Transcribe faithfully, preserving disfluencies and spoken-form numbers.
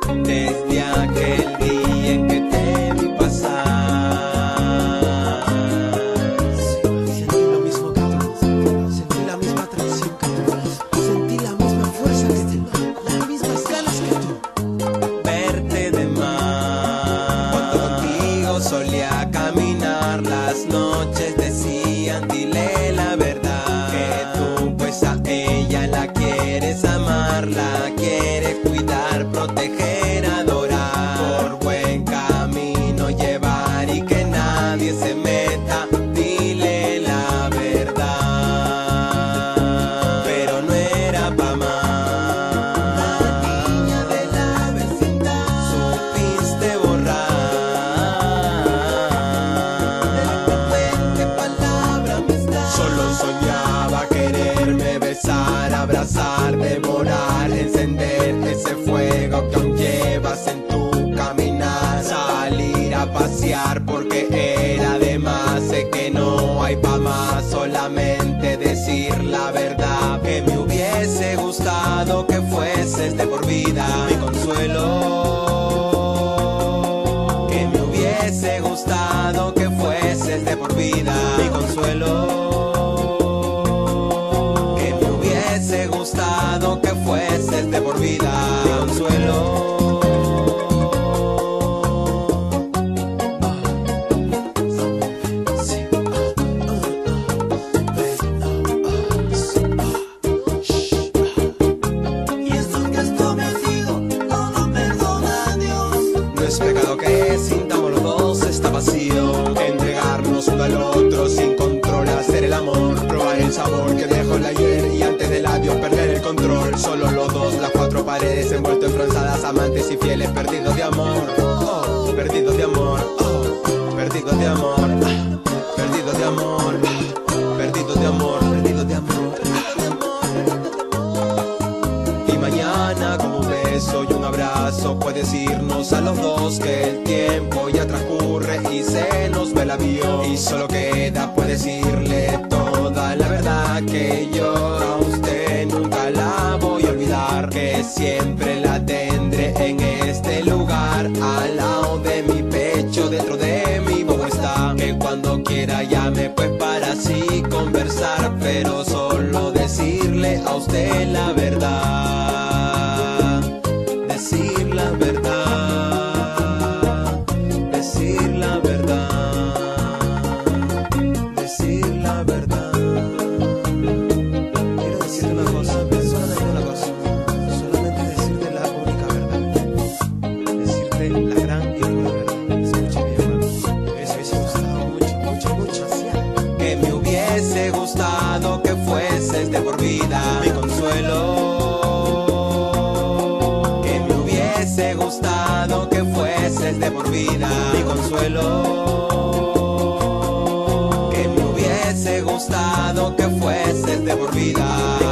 Desde aquel día en que te vi pasar, sentí lo mismo que tú, sentí la misma atracción que tú, sentí la misma fuerza que tú, las mismas ganas que tú. verte de más. Cuando contigo solía caminar, las noches decían dile la verdad, que tú pues a ella la quieres amar, la quieres cuidar, proteger, adorar, por buen camino llevar y que nadie se meta, dile la verdad, pero no era pa' más. La niña de la vecindad supiste borrar de palabra amistad. Solo soñaba quererme besar, abrazar, devorar, encender ese fuego que aún llevas en tu caminar, salir a pasear porque era de más. Sé que no hay pa' más, solamente decir la verdad, que me hubiese gustado que fueses de por vida mi consuelo, que me hubiese gustado que fueses de por vida mi consuelo, que me hubiese gustado que fueses de por vida mi consuelo. No es pecado que sintamos los dos esta pasión, entregarnos uno al otro sin control, hacer el amor, probar el sabor que dejó el ayer y antes de labios perder el control. Solo los dos, las cuatro paredes envueltos en franzadas, amantes y fieles, perdidos de amor, oh, perdidos de amor, oh, perdidos de amor, ah, perdidos de amor, ah, perdidos de amor, perdidos de amor. Y mañana como un beso y un abrazo puedes irnos a los dos, que el tiempo ya transcurre y se nos ve el avión, y solo queda pues decirle toda la verdad, que yo a usted nunca la voy a olvidar, que siempre la tendré en este lugar, al lado de mi pecho, dentro de mi bobo está, que cuando quiera llame pues para así conversar, pero solo decirle a usted la verdad, decir la verdad, decir la verdad, decir la verdad. Quiero decirte una cosa, solamente una cosa, solamente decirte la única verdad, decirte la gran y única verdad. Escucha mi hermano, eso hubiese gustado mucho, mucho, mucho, que me hubiese gustado que fueses de por vida mi consuelo, que me hubiese gustado que fueses de por vida mi consuelo, que me hubiese gustado que fueses de por vida